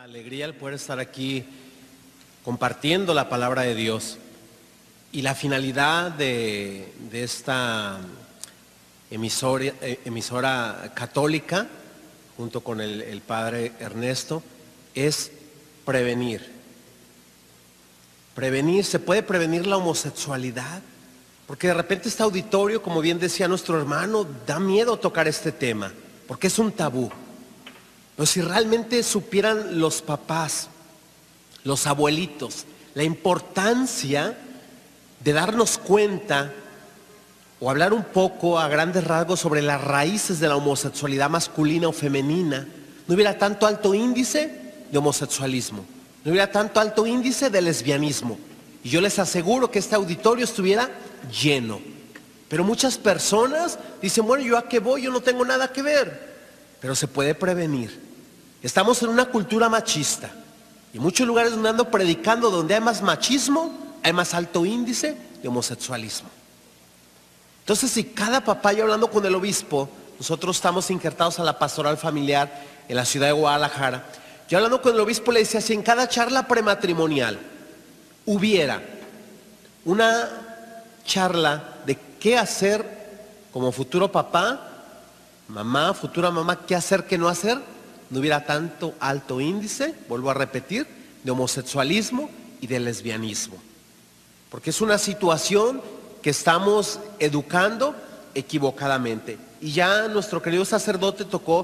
Alegría el poder estar aquí compartiendo la palabra de Dios. Y la finalidad de esta emisora católica, junto con el padre Ernesto, es prevenir. Prevenir, se puede prevenir la homosexualidad, porque de repente este auditorio, como bien decía nuestro hermano, da miedo tocar este tema, porque es un tabú. Pero si realmente supieran los papás, los abuelitos, la importancia de darnos cuenta o hablar un poco a grandes rasgos sobre las raíces de la homosexualidad masculina o femenina, no hubiera tanto alto índice de homosexualismo, no hubiera tanto alto índice de lesbianismo. Y yo les aseguro que este auditorio estuviera lleno. Pero muchas personas dicen, bueno, ¿yo a qué voy? Yo no tengo nada que ver. Pero se puede prevenir. Estamos en una cultura machista. Y en muchos lugares donde ando predicando, donde hay más machismo, hay más alto índice de homosexualismo. Entonces, si cada papá, yo hablando con el obispo, nosotros estamos injertados a la pastoral familiar en la ciudad de Guadalajara, yo hablando con el obispo le decía, si en cada charla prematrimonial hubiera una charla de qué hacer como futuro papá, mamá, futura mamá, qué hacer, qué no hacer, no hubiera tanto alto índice, vuelvo a repetir, de homosexualismo y de lesbianismo. Porque es una situación que estamos educando equivocadamente. Y ya nuestro querido sacerdote tocó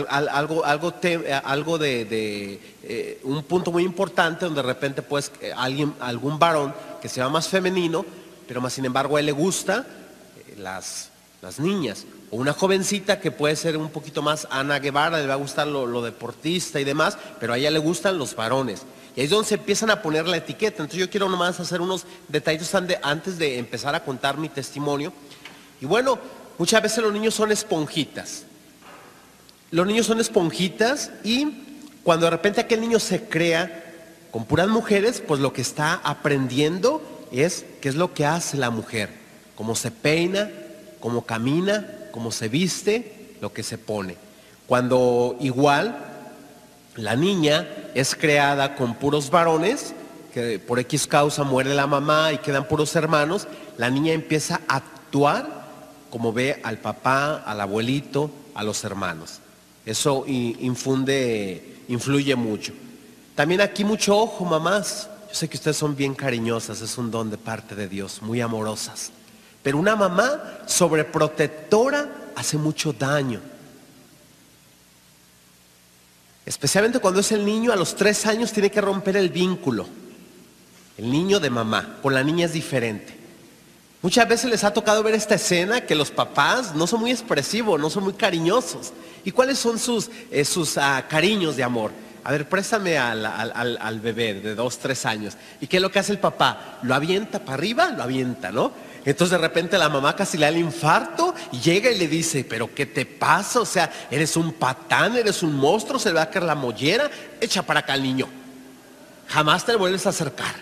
algo de un punto muy importante, donde de repente pues algún varón que sea más femenino, pero más sin embargo a él le gusta las niñas. O una jovencita que puede ser un poquito más Ana Guevara, le va a gustar lo deportista y demás, pero a ella le gustan los varones. Y ahí es donde se empiezan a poner la etiqueta. Entonces yo quiero nomás hacer unos detallitos antes de empezar a contar mi testimonio. Y bueno, muchas veces los niños son esponjitas. Los niños son esponjitas y cuando de repente aquel niño se crea con puras mujeres, pues lo que está aprendiendo es qué es lo que hace la mujer, cómo se peina, cómo camina, cómo se viste, lo que se pone. Cuando igual la niña es creada con puros varones, que por X causa muere la mamá y quedan puros hermanos, la niña empieza a actuar como ve al papá, al abuelito, a los hermanos. Eso influye mucho. También aquí mucho ojo, mamás. Yo sé que ustedes son bien cariñosas, es un don de parte de Dios, muy amorosas. Pero una mamá sobreprotectora hace mucho daño. Especialmente cuando es el niño, a los 3 años tiene que romper el vínculo. El niño de mamá, con la niña es diferente. Muchas veces les ha tocado ver esta escena que los papás no son muy expresivos, no son muy cariñosos. ¿Y cuáles son sus cariños de amor? A ver, préstame al bebé de 2, 3 años. ¿Y qué es lo que hace el papá? Lo avienta para arriba, lo avienta, ¿no? Entonces de repente la mamá casi le da el infarto y llega y le dice, ¿pero qué te pasa? O sea, eres un patán, eres un monstruo, se le va a caer la mollera, echa para acá al niño. Jamás te le vuelves a acercar.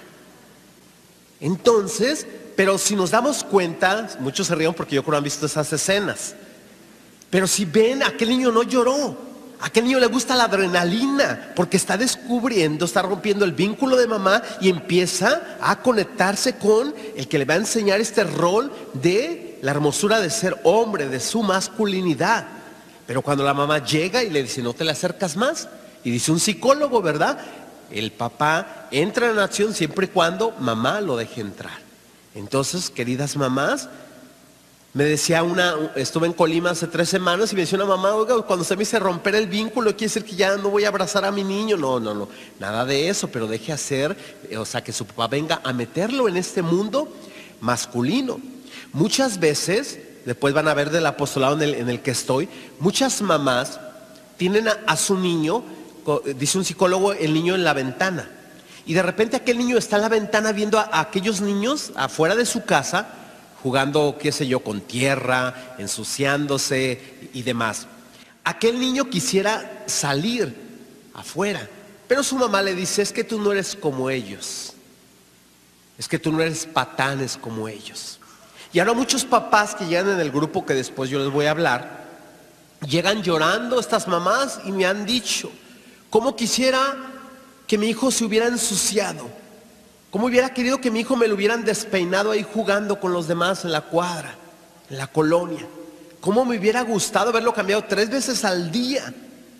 Entonces, pero si nos damos cuenta, muchos se ríen porque yo creo que han visto esas escenas, pero si ven, aquel niño no lloró. A aquel niño le gusta la adrenalina porque está descubriendo, está rompiendo el vínculo de mamá y empieza a conectarse con el que le va a enseñar este rol de la hermosura de ser hombre, de su masculinidad. Pero cuando la mamá llega y le dice, no te le acercas más, y dice un psicólogo, ¿verdad? El papá entra en acción siempre y cuando mamá lo deje entrar. Entonces, queridas mamás, me decía estuve en Colima hace 3 semanas y me decía una mamá, oiga, cuando se me dice romper el vínculo, quiere decir que ya no voy a abrazar a mi niño. No, nada de eso, pero deje hacer, o sea, que su papá venga a meterlo en este mundo masculino. Muchas veces, después van a ver del apostolado en el que estoy, muchas mamás tienen a su niño, dice un psicólogo, el niño en la ventana. Y de repente aquel niño está en la ventana viendo a aquellos niños afuera de su casa, jugando, qué sé yo, con tierra, ensuciándose y demás. Aquel niño quisiera salir afuera, pero su mamá le dice, es que tú no eres como ellos. Es que tú no eres patanes como ellos. Y ahora muchos papás que llegan en el grupo que después yo les voy a hablar, llegan llorando estas mamás y me han dicho, ¿cómo quisiera que mi hijo se hubiera ensuciado. ¿Cómo hubiera querido que mi hijo me lo hubieran despeinado ahí jugando con los demás en la cuadra, en la colonia? ¿Cómo me hubiera gustado haberlo cambiado 3 veces al día?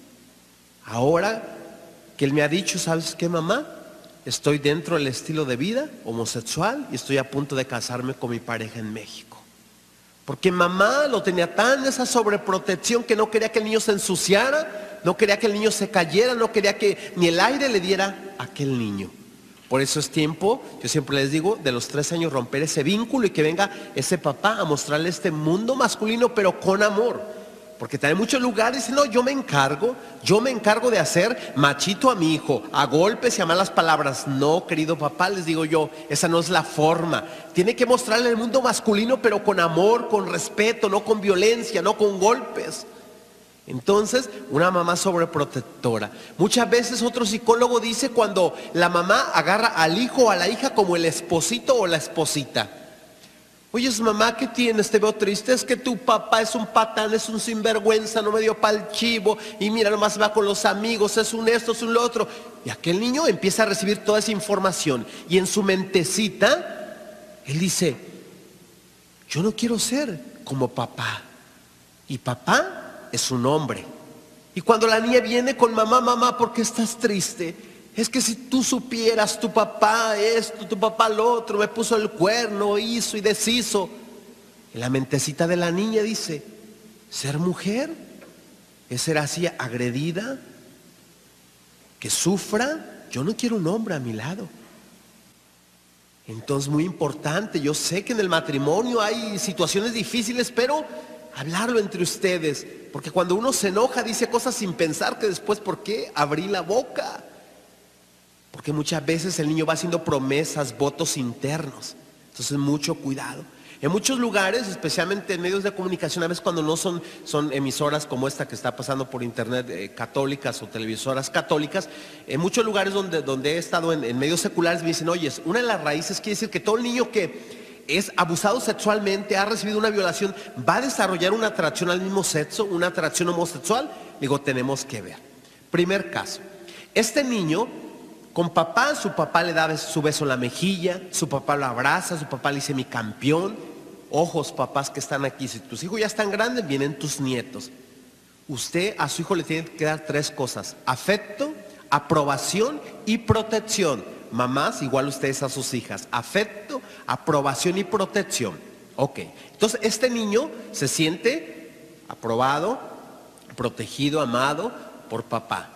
Ahora que él me ha dicho, ¿sabes qué, mamá? Estoy dentro del estilo de vida homosexual y estoy a punto de casarme con mi pareja en México. Porque mamá lo tenía tan esa sobreprotección que no quería que el niño se ensuciara, no quería que el niño se cayera, no quería que ni el aire le diera a aquel niño. Por eso es tiempo, yo siempre les digo, de los 3 años romper ese vínculo y que venga ese papá a mostrarle este mundo masculino, pero con amor. Porque también en muchos lugares dicen, no, yo me encargo de hacer machito a mi hijo, a golpes y a malas palabras. No, querido papá, les digo yo, esa no es la forma. Tiene que mostrarle el mundo masculino, pero con amor, con respeto, no con violencia, no con golpes. Entonces, una mamá sobreprotectora. Muchas veces otro psicólogo dice cuando la mamá agarra al hijo o a la hija como el esposito o la esposita. Oye, mamá, ¿qué tienes? Te veo triste. Es que tu papá es un patán, es un sinvergüenza, no me dio pa'l chivo. Y mira, nomás va con los amigos, es un esto, es un lo otro. Y aquel niño empieza a recibir toda esa información. Y en su mentecita, él dice, yo no quiero ser como papá. Y papá es un hombre. Y cuando la niña viene con mamá, mamá, ¿por qué estás triste? Es que si tú supieras, tu papá esto, tu papá lo otro, me puso el cuerno, hizo y deshizo. En la mentecita de la niña dice, ser mujer es ser así agredida, que sufra. Yo no quiero un hombre a mi lado. Entonces, muy importante, yo sé que en el matrimonio hay situaciones difíciles, pero hablarlo entre ustedes, porque cuando uno se enoja dice cosas sin pensar que después, ¿por qué abrí la boca? Porque muchas veces el niño va haciendo promesas, votos internos. Entonces mucho cuidado. En muchos lugares, especialmente en medios de comunicación, a veces cuando no son emisoras como esta que está pasando por internet, católicas o televisoras católicas, en muchos lugares donde he estado en medios seculares me dicen, oye, una de las raíces quiere decir que todo el niño que es abusado sexualmente, ha recibido una violación, va a desarrollar una atracción al mismo sexo, una atracción homosexual. Digo, tenemos que ver. Primer caso, este niño con papá, su papá le da su beso en la mejilla, su papá lo abraza, su papá le dice mi campeón. Ojos, papás que están aquí, si tus hijos ya están grandes, vienen tus nietos. Usted a su hijo le tiene que dar 3 cosas: afecto, aprobación y protección. Mamás, igual ustedes a sus hijas: afecto, aprobación y protección. Ok, entonces este niño se siente aprobado, protegido, amado por papá.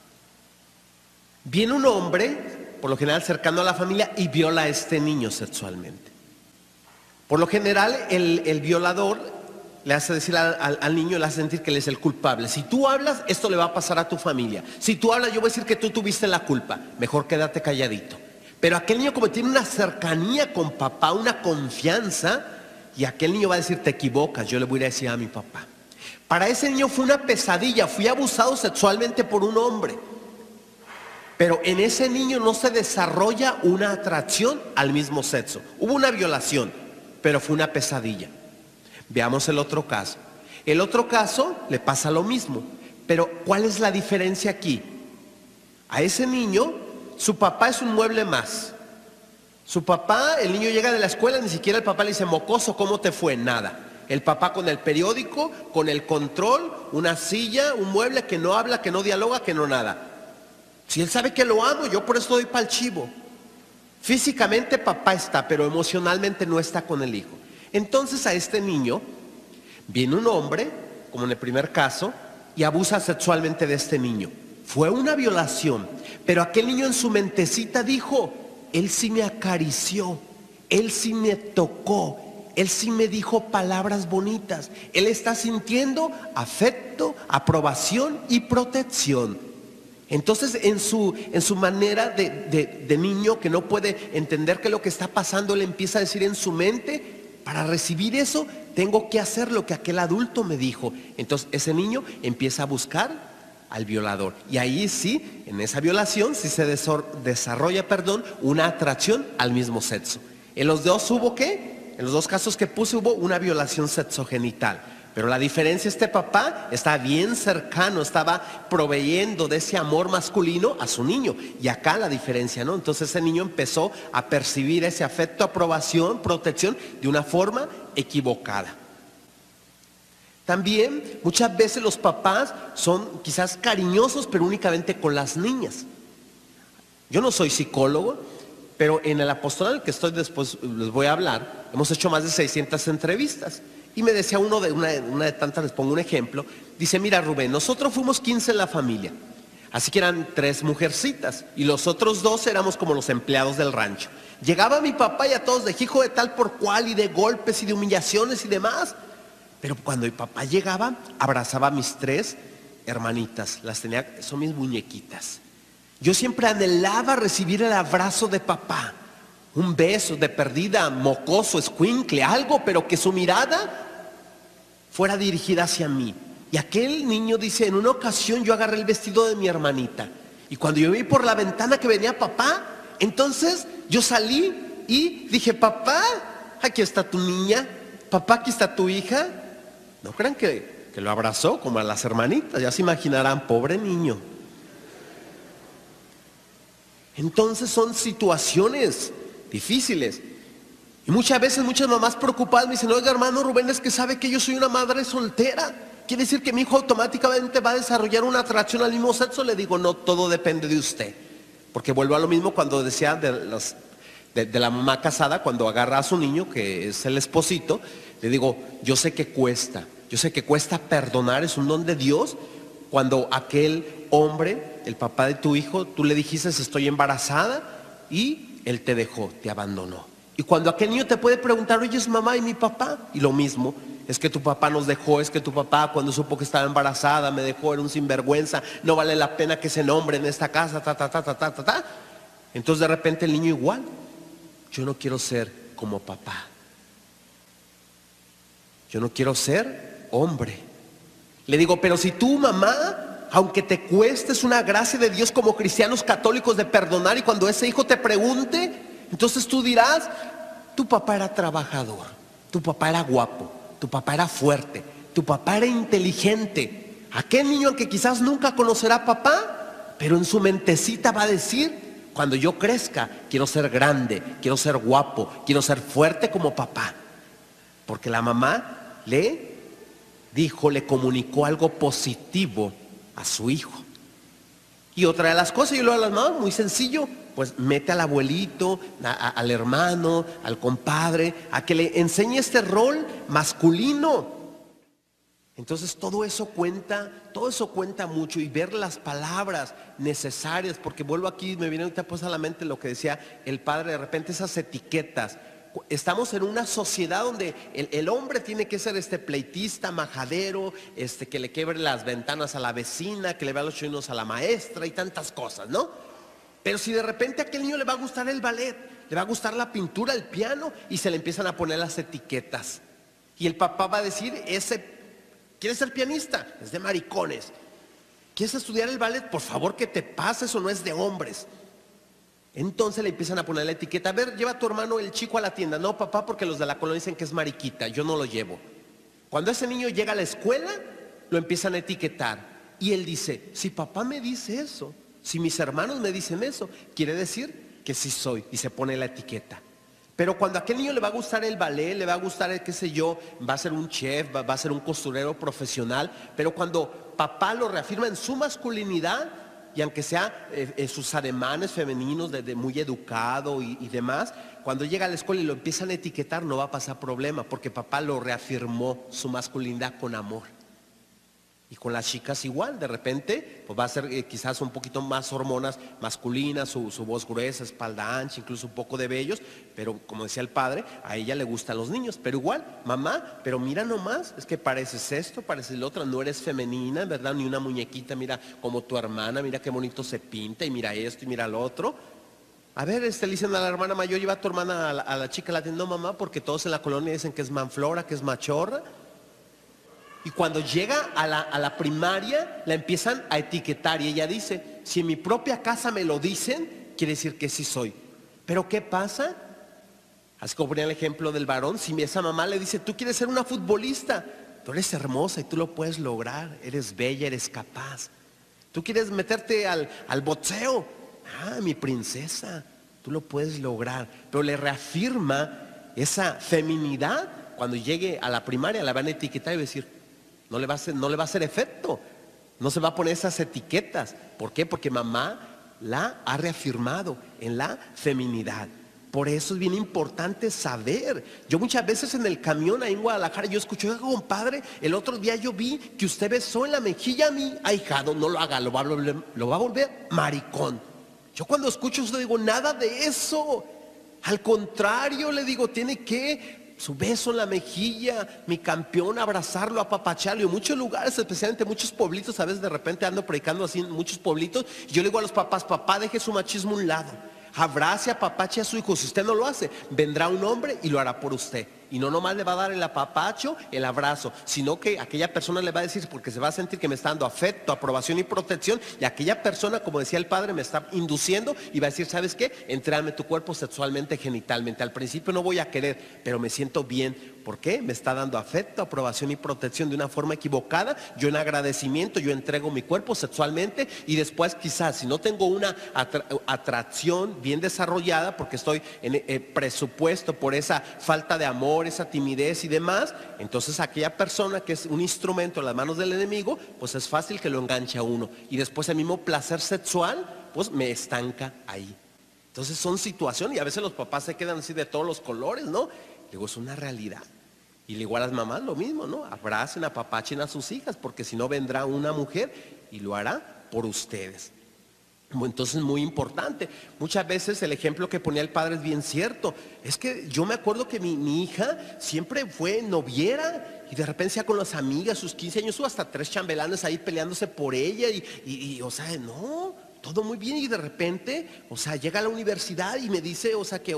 Viene un hombre, por lo general cercano a la familia, y viola a este niño sexualmente. Por lo general, el violador le hace decir al niño, le hace sentir que él es el culpable. Si tú hablas, esto le va a pasar a tu familia. Si tú hablas, yo voy a decir que tú tuviste la culpa. Mejor quédate calladito. Pero aquel niño, como tiene una cercanía con papá, una confianza, y aquel niño va a decir, te equivocas, yo le voy a decir a mi papá. Para ese niño fue una pesadilla, fui abusado sexualmente por un hombre. Pero en ese niño no se desarrolla una atracción al mismo sexo. Hubo una violación, pero fue una pesadilla. Veamos el otro caso. El otro caso le pasa lo mismo. Pero ¿cuál es la diferencia aquí? A ese niño, su papá es un mueble más. Su papá, el niño llega de la escuela, ni siquiera el papá le dice, mocoso, ¿cómo te fue? Nada. El papá con el periódico, con el control, una silla, un mueble que no habla, que no dialoga, que no nada. Si él sabe que lo amo, yo por eso doy pa'l chivo. Físicamente papá está, pero emocionalmente no está con el hijo. Entonces a este niño viene un hombre, como en el primer caso, y abusa sexualmente de este niño. Fue una violación, pero aquel niño en su mentecita dijo, él sí me acarició, él sí me tocó, él sí me dijo palabras bonitas. Él está sintiendo afecto, aprobación y protección. Entonces en su manera de niño que no puede entender qué es lo que está pasando, él empieza a decir en su mente, para recibir eso tengo que hacer lo que aquel adulto me dijo. Entonces ese niño empieza a buscar al violador. Y ahí sí, en esa violación sí se desarrolla, una atracción al mismo sexo. En los dos hubo ¿qué? En los dos casos que puse hubo una violación sexogenital. Pero la diferencia, este papá estaba bien cercano, estaba proveyendo de ese amor masculino a su niño. Y acá la diferencia, ¿no? Entonces ese niño empezó a percibir ese afecto, aprobación, protección de una forma equivocada. También muchas veces los papás son quizás cariñosos, pero únicamente con las niñas. Yo no soy psicólogo, pero en el apostolado en el que estoy, después les voy a hablar, hemos hecho más de 600 entrevistas. Y me decía una de tantas, les pongo un ejemplo, dice: mira, Rubén, nosotros fuimos 15 en la familia, así que eran 3 mujercitas, y los otros 2 éramos como los empleados del rancho. Llegaba mi papá y a todos de hijo de tal por cual, y de golpes y de humillaciones y demás. Pero cuando mi papá llegaba, abrazaba a mis 3 hermanitas, las tenía, son mis muñequitas. Yo siempre anhelaba recibir el abrazo de papá, un beso de perdida, mocoso, escuincle, algo, pero que su mirada fuera dirigida hacia mí. Y aquel niño dice: en una ocasión yo agarré el vestido de mi hermanita, y cuando yo vi por la ventana que venía papá, entonces yo salí y dije: papá, aquí está tu niña, papá, aquí está tu hija. No crean que lo abrazó como a las hermanitas, ya se imaginarán, pobre niño. Entonces son situaciones difíciles. Y muchas veces muchas mamás preocupadas me dicen: oiga, hermano Rubén, es que sabe que yo soy una madre soltera, ¿quiere decir que mi hijo automáticamente va a desarrollar una atracción al mismo sexo? Le digo: no, todo depende de usted. Porque vuelvo a lo mismo cuando decía de la mamá casada, cuando agarra a su niño, que es el esposito. Le digo: yo sé que cuesta perdonar, es un don de Dios. Cuando aquel hombre, el papá de tu hijo, tú le dijiste: estoy embarazada, y él te dejó, te abandonó. Y cuando aquel niño te puede preguntar: oye, ¿es mamá y mi papá? Y lo mismo, es que tu papá nos dejó, es que tu papá cuando supo que estaba embarazada me dejó, era un sinvergüenza, no vale la pena que se nombre en esta casa, ta. Entonces de repente el niño igual: yo no quiero ser como papá, yo no quiero ser hombre. Le digo: pero si tú, mamá, aunque te cueste, es una gracia de Dios como cristianos católicos de perdonar, y cuando ese hijo te pregunte, entonces tú dirás: tu papá era trabajador, tu papá era guapo, tu papá era fuerte, tu papá era inteligente. Aquel niño que quizás nunca conocerá a papá, pero en su mentecita va a decir: cuando yo crezca, quiero ser grande, quiero ser guapo, quiero ser fuerte como papá. Porque la mamá le comunicó algo positivo a su hijo. Y otra de las cosas, yo lo hago a las mamás, muy sencillo: pues mete al abuelito, al hermano, al compadre, a que le enseñe este rol masculino. Entonces todo eso cuenta mucho, y ver las palabras necesarias, porque vuelvo aquí, me viene ahorita pues a la mente lo que decía el padre, de repente esas etiquetas. Estamos en una sociedad donde el hombre tiene que ser pleitista, majadero, que le quiebre las ventanas a la vecina, que le vea los chinos a la maestra y tantas cosas, ¿no? Pero si de repente a aquel niño le va a gustar el ballet, le va a gustar la pintura, el piano, y se le empiezan a poner las etiquetas, y el papá va a decir: ¿quieres ser pianista? Es de maricones. ¿Quieres estudiar el ballet? Por favor, que te pase, eso no es de hombres. Entonces le empiezan a poner la etiqueta: a ver, lleva a tu hermano el chico a la tienda. No, papá, porque los de la colonia dicen que es mariquita, yo no lo llevo. Cuando ese niño llega a la escuela, lo empiezan a etiquetar, y él dice: si papá me dice eso, si mis hermanos me dicen eso, quiere decir que sí soy, y se pone la etiqueta. Pero cuando a aquel niño le va a gustar el ballet, le va a gustar qué sé yo, va a ser un chef, va a ser un costurero profesional, pero cuando papá lo reafirma en su masculinidad, y aunque sea sus ademanes femeninos de muy educado y demás, cuando llega a la escuela y lo empiezan a etiquetar, no va a pasar problema, porque papá lo reafirmó su masculinidad con amor. Y con las chicas igual, de repente pues va a ser quizás un poquito más hormonas masculinas, su voz gruesa, espalda ancha, incluso un poco de vellos, pero como decía el padre, a ella le gustan los niños. Pero igual: mamá, pero mira nomás, es que pareces esto, pareces lo otro, no eres femenina, ¿verdad? Ni una muñequita, mira como tu hermana, mira qué bonito se pinta, y mira esto y mira lo otro. A ver, le dicen a la hermana mayor: lleva a tu hermana a la chica, la tienda. No, mamá, porque todos en la colonia dicen que es manflora, que es machorra. Y cuando llega a la primaria, la empiezan a etiquetar, y ella dice: si en mi propia casa me lo dicen, quiere decir que sí soy. Pero ¿qué pasa? Así como ponía el ejemplo del varón, si esa mamá le dice: tú quieres ser una futbolista, tú eres hermosa y tú lo puedes lograr, eres bella, eres capaz. Tú quieres meterte al boxeo, mi princesa, tú lo puedes lograr. Pero le reafirma esa feminidad. Cuando llegue a la primaria la van a etiquetar y va a decir, no le va a hacer efecto, no se va a poner esas etiquetas. ¿Por qué? Porque mamá la ha reafirmado en la feminidad. Por eso es bien importante saber. Yo muchas veces en el camión ahí en Guadalajara, yo escucho, oiga, compadre, el otro día yo vi que usted besó en la mejilla a mi ahijado. No lo haga, lo va a volver maricón. Yo cuando escucho eso digo, nada de eso. Al contrario, le digo, tiene que su beso en la mejilla, mi campeón, abrazarlo, apapacharlo. Y en muchos lugares, especialmente muchos pueblitos, a veces de repente ando predicando así en muchos pueblitos, y yo le digo a los papás, papá, deje su machismo a un lado, abrace, apapache a su hijo. Si usted no lo hace, vendrá un hombre y lo hará por usted. Y no nomás le va a dar el apapacho, el abrazo, sino que aquella persona le va a decir, porque se va a sentir que me está dando afecto, aprobación y protección, y aquella persona, como decía el padre, me está induciendo y va a decir, ¿sabes qué? Entrame tu cuerpo sexualmente, genitalmente. Al principio no voy a querer, pero me siento bien. ¿Por qué? Me está dando afecto, aprobación y protección de una forma equivocada. Yo en agradecimiento, yo entrego mi cuerpo sexualmente, y después quizás si no tengo una atracción bien desarrollada, porque estoy en presupuesto por esa falta de amor, esa timidez y demás, entonces aquella persona que es un instrumento en las manos del enemigo, pues es fácil que lo enganche a uno, y después el mismo placer sexual pues me estanca ahí. Entonces son situaciones, y a veces los papás se quedan así de todos los colores, ¿no? Digo, es una realidad. Y igual las mamás lo mismo, ¿no? Abracen, apapachen a sus hijas, porque si no vendrá una mujer y lo hará por ustedes. Entonces, muy importante. Muchas veces el ejemplo que ponía el padre es bien cierto. Es que yo me acuerdo que mi hija siempre fue noviera, y de repente ya con las amigas, sus 15 años, hubo hasta 3 chambelanes ahí peleándose por ella, o sea, no, todo muy bien, y de repente, o sea, llega a la universidad y me dice, o sea, que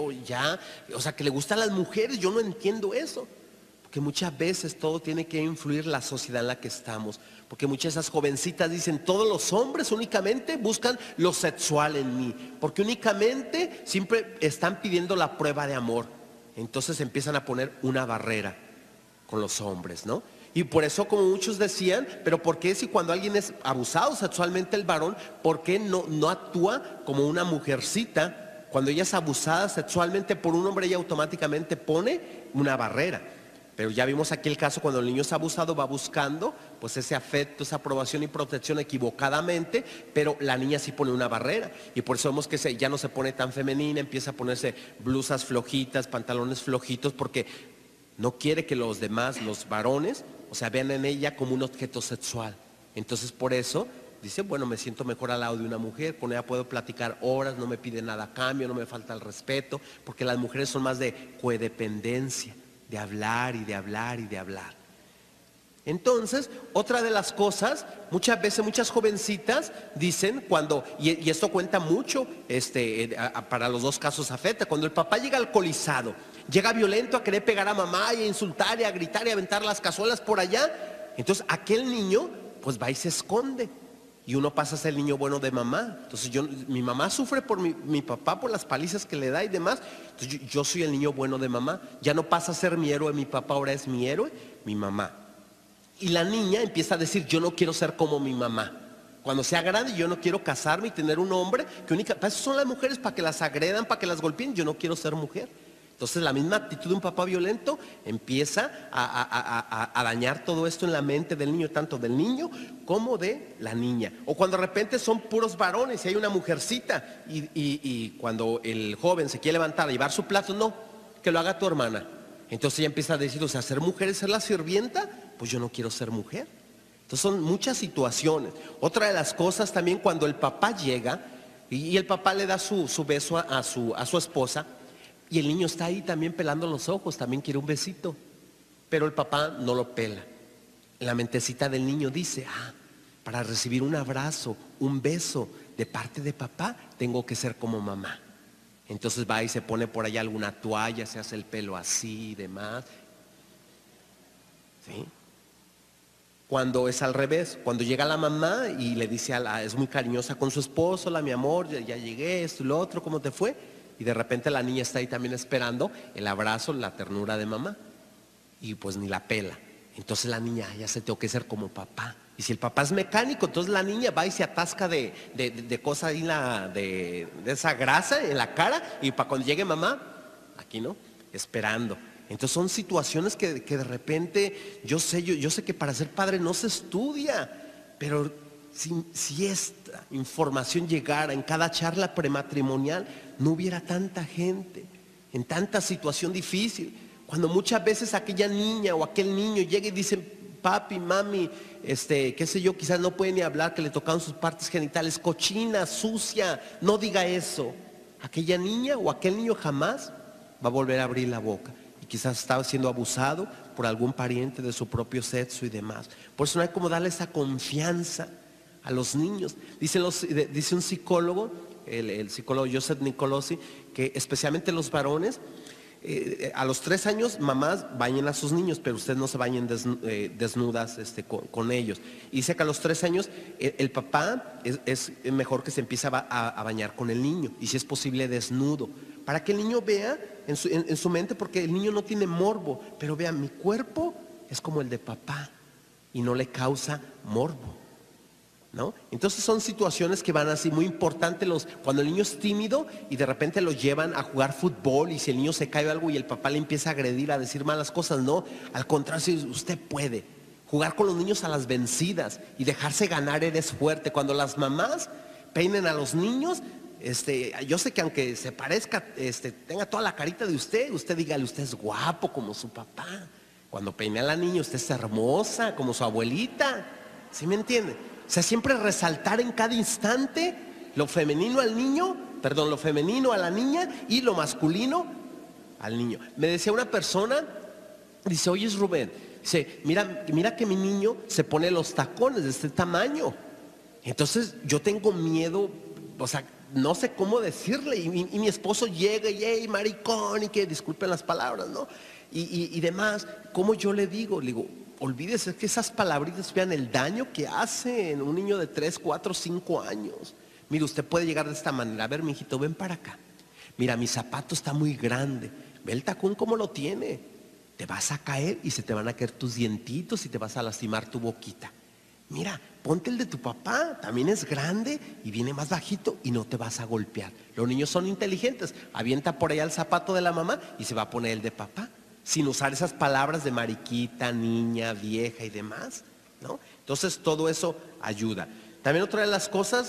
que le gustan las mujeres. Yo no entiendo eso. Porque muchas veces todo tiene que influir la sociedad en la que estamos. Porque muchas de esas jovencitas dicen, todos los hombres únicamente buscan lo sexual en mí. Porque únicamente siempre están pidiendo la prueba de amor. Entonces empiezan a poner una barrera con los hombres, ¿no? Y por eso, como muchos decían, pero ¿por qué si cuando alguien es abusado sexualmente el varón, por qué no actúa como una mujercita? Cuando ella es abusada sexualmente por un hombre, ella automáticamente pone una barrera. Pero ya vimos aquí el caso cuando el niño es abusado, va buscando pues ese afecto, esa aprobación y protección equivocadamente, pero la niña sí pone una barrera, y por eso vemos que ya no se pone tan femenina, empieza a ponerse blusas flojitas, pantalones flojitos, porque no quiere que los demás, los varones, o sea, vean en ella como un objeto sexual. Entonces por eso dice, bueno, me siento mejor al lado de una mujer, con ella puedo platicar horas, no me pide nada a cambio, no me falta el respeto, porque las mujeres son más de codependencia, de hablar y de hablar y de hablar. Entonces, otra de las cosas, muchas veces muchas jovencitas dicen cuando, y esto cuenta mucho, para los dos casos afecta, cuando el papá llega alcoholizado, llega violento a querer pegar a mamá y a insultar y a gritar y a aventar las cazuelas por allá, entonces aquel niño pues va y se esconde. Y uno pasa a ser el niño bueno de mamá. Entonces mi mamá sufre por mi papá, por las palizas que le da y demás. Entonces yo soy el niño bueno de mamá. Ya no pasa a ser mi héroe mi papá, ahora es mi héroe mi mamá. Y la niña empieza a decir, yo no quiero ser como mi mamá. Cuando sea grande yo no quiero casarme y tener un hombre para eso son las mujeres, para que las agredan, para que las golpeen. Yo no quiero ser mujer. Entonces la misma actitud de un papá violento empieza a dañar todo esto en la mente del niño, tanto del niño como de la niña. O cuando de repente son puros varones y hay una mujercita, y cuando el joven se quiere levantar a llevar su plato, no, que lo haga tu hermana. Entonces ella empieza a decir, o sea, ser mujer es ser la sirvienta, pues yo no quiero ser mujer. Entonces son muchas situaciones. Otra de las cosas también, cuando el papá llega y el papá le da su beso a su esposa, y el niño está ahí también pelando los ojos, también quiere un besito, pero el papá no lo pela. La mentecita del niño dice, para recibir un abrazo, un beso de parte de papá, tengo que ser como mamá. Entonces va y se pone por allá alguna toalla, se hace el pelo así y demás. ¿Sí? Cuando es al revés, cuando llega la mamá y le dice, es muy cariñosa con su esposo, mi amor, ya llegué, esto y lo otro, ¿cómo te fue? Y de repente la niña está ahí también esperando el abrazo, la ternura de mamá, y pues ni la pela. Entonces la niña, ya se tengo que ser como papá. Y si el papá es mecánico, entonces la niña va y se atasca de cosas ahí, de esa grasa en la cara, y para cuando llegue mamá, aquí no, esperando. Entonces son situaciones que de repente, yo sé que para ser padre no se estudia, pero si esta información llegara en cada charla prematrimonial, no hubiera tanta gente en tanta situación difícil. Cuando muchas veces aquella niña o aquel niño llega y dice, papi, mami, qué sé yo, quizás no puede ni hablar, que le tocaron sus partes genitales, cochina, sucia, no diga eso. Aquella niña o aquel niño jamás va a volver a abrir la boca. Y quizás estaba siendo abusado por algún pariente de su propio sexo y demás. Por eso no hay como darle esa confianza a los niños. Dice un psicólogo, el psicólogo Joseph Nicolosi, que especialmente los varones, a los 3 años mamás bañen a sus niños, pero ustedes no se bañen desnudas con ellos. Y dice que a los 3 años el papá es mejor que se empiece a bañar con el niño, y si es posible desnudo, para que el niño vea en su mente, porque el niño no tiene morbo, pero vea, mi cuerpo es como el de papá y no le causa morbo, ¿no? Entonces son situaciones que van así muy importantes cuando el niño es tímido y de repente lo llevan a jugar fútbol, y si el niño se cae o algo y el papá le empieza a agredir, a decir malas cosas, no, al contrario, usted puede jugar con los niños a las vencidas y dejarse ganar, eres fuerte. Cuando las mamás peinen a los niños, yo sé que aunque se parezca, tenga toda la carita de usted dígale, usted es guapo como su papá. Cuando peine a la niña, usted es hermosa como su abuelita. ¿Sí me entiende? O sea, siempre resaltar en cada instante lo femenino al niño, perdón, lo femenino a la niña y lo masculino al niño. Me decía una persona, dice, oye Rubén, dice, mira que mi niño se pone los tacones de este tamaño. Entonces yo tengo miedo, o sea, no sé cómo decirle, y mi esposo llega y, hey, maricón, y que disculpen las palabras, ¿no? Y demás, ¿cómo yo le digo? Le digo, olvídese que esas palabritas, vean el daño que hace en un niño de 3, 4, 5 años. Mire, usted puede llegar de esta manera, a ver, mijito, ven para acá. Mira, mi zapato está muy grande, ve el tacón como lo tiene. Te vas a caer y se te van a caer tus dientitos y te vas a lastimar tu boquita. Mira, ponte el de tu papá, también es grande y viene más bajito y no te vas a golpear. Los niños son inteligentes, avienta por allá el zapato de la mamá y se va a poner el de papá, sin usar esas palabras de mariquita, niña, vieja y demás, ¿no? Entonces todo eso ayuda. También otra de las cosas,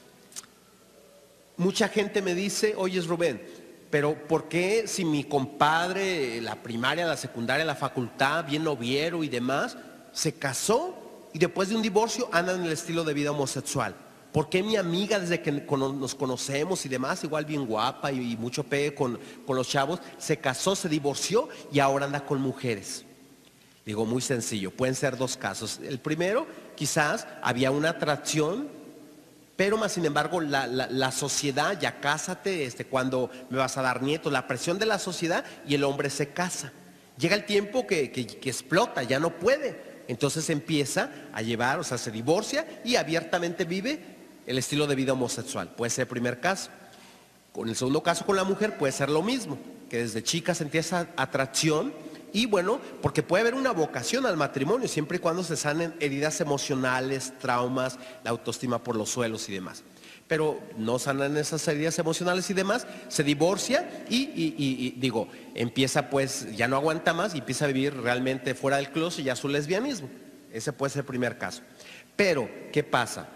mucha gente me dice, oye Rubén, pero ¿por qué si mi compadre, la primaria, la secundaria, la facultad, bien noviero y demás, se casó y después de un divorcio anda en el estilo de vida homosexual? ¿Por qué mi amiga, desde que nos conocemos y demás, igual bien guapa y mucho pegue con los chavos, se casó, se divorció y ahora anda con mujeres? Digo, muy sencillo, pueden ser 2 casos. El primero, quizás había una atracción, pero más sin embargo la sociedad, ya cásate, cuando me vas a dar nietos, la presión de la sociedad, y el hombre se casa. Llega el tiempo que explota, ya no puede. Entonces empieza a llevar, o sea, se divorcia y abiertamente vive el estilo de vida homosexual. Puede ser el primer caso. Con el segundo caso, con la mujer, puede ser lo mismo, que desde chica sentía esa atracción, y bueno, porque puede haber una vocación al matrimonio, siempre y cuando se sanen heridas emocionales, traumas, la autoestima por los suelos y demás. Pero no sanan esas heridas emocionales y demás, se divorcia y digo, empieza pues, ya no aguanta más y empieza a vivir realmente fuera del closet, ya su lesbianismo. Ese puede ser el primer caso. Pero, ¿qué pasa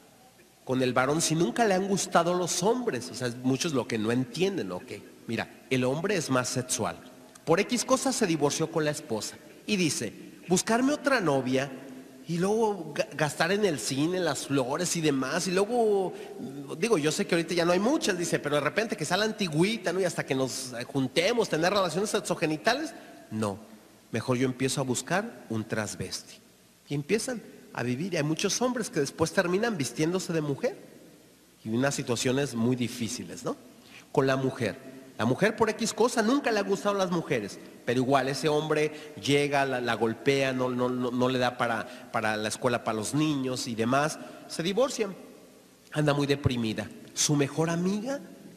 con el varón si nunca le han gustado los hombres? O sea, muchos lo que no entienden, ok. Mira, el hombre es más sexual. Por X cosas se divorció con la esposa y dice, buscarme otra novia y luego gastar en el cine, en las flores y demás, y luego, digo, yo sé que ahorita ya no hay muchas, dice, pero de repente que sea la antigüita, ¿no? Y hasta que nos juntemos, tener relaciones sexogenitales, no, mejor yo empiezo a buscar un transvesti. Y empiezan a vivir, y hay muchos hombres que después terminan vistiéndose de mujer, y unas situaciones muy difíciles, ¿no? Con la mujer por X cosa nunca le ha gustado a las mujeres, pero igual ese hombre llega, la golpea, no le da para la escuela para los niños y demás, se divorcian, anda muy deprimida. Su mejor amiga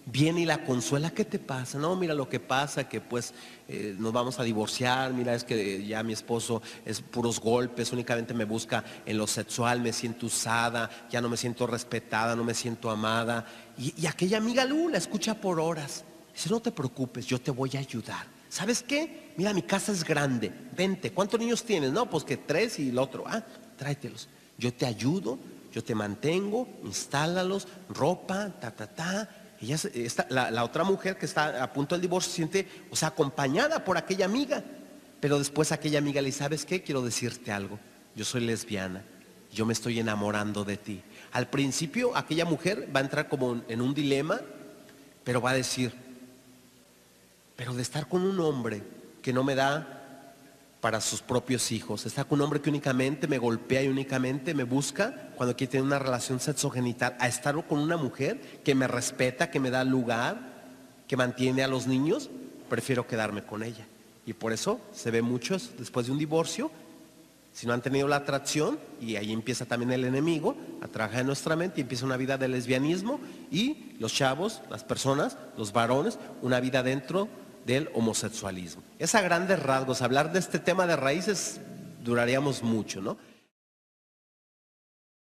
viene y la consuela. ¿Qué te pasa? No, mira lo que pasa, que pues nos vamos a divorciar, mira, es que ya mi esposo es puros golpes, únicamente me busca en lo sexual, me siento usada, ya no me siento respetada, no me siento amada. Y aquella amiga la escucha por horas. Dice, no te preocupes, yo te voy a ayudar. ¿Sabes qué? Mira, mi casa es grande, vente. ¿Cuántos niños tienes? No, pues que 3 y el otro. Ah, tráetelos. Yo te ayudo, yo te mantengo, instálalos, ropa, Ella, la otra mujer que está a punto del divorcio se siente, o sea, acompañada por aquella amiga. Pero después aquella amiga le dice, ¿sabes qué? Quiero decirte algo. Yo soy lesbiana. Yo me estoy enamorando de ti. Al principio aquella mujer va a entrar como en un dilema, pero va a decir, pero de estar con un hombre que no me da para sus propios hijos, estar con un hombre que únicamente me golpea y únicamente me busca cuando quiere tener una relación sexogenital, a estar con una mujer que me respeta, que me da lugar, que mantiene a los niños, prefiero quedarme con ella. Y por eso se ve muchos después de un divorcio, si no han tenido la atracción, y ahí empieza también el enemigo a trabajar en nuestra mente y empieza una vida de lesbianismo, y los chavos, las personas, los varones, una vida dentro del homosexualismo. Es a grandes rasgos. Hablar de este tema de raíces duraríamos mucho, ¿no?